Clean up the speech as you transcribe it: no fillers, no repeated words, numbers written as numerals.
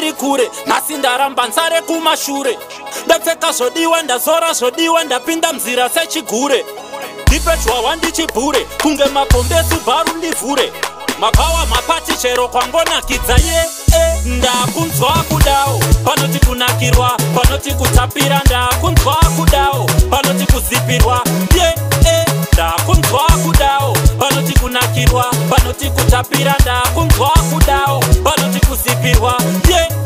ndiri kure, nhasi ndaramba nsare kumashure. Ndapfeka zvodiwa ndazora zvodiwa ndapinda mzira sechigure. Ndipechwa wandichibhure kunge mapombezi bharu ndivhure. Mapawa mapati chero kwangonakidza ndakunzwa kudawo panoti kunakirwa panoti kutapira ndakunzwa kudawo panoti kuzipirwa ndakunzwa kudawo panoti kunakirwa panoti kutapira ndakunzwa kudawo panoti kuzipirwa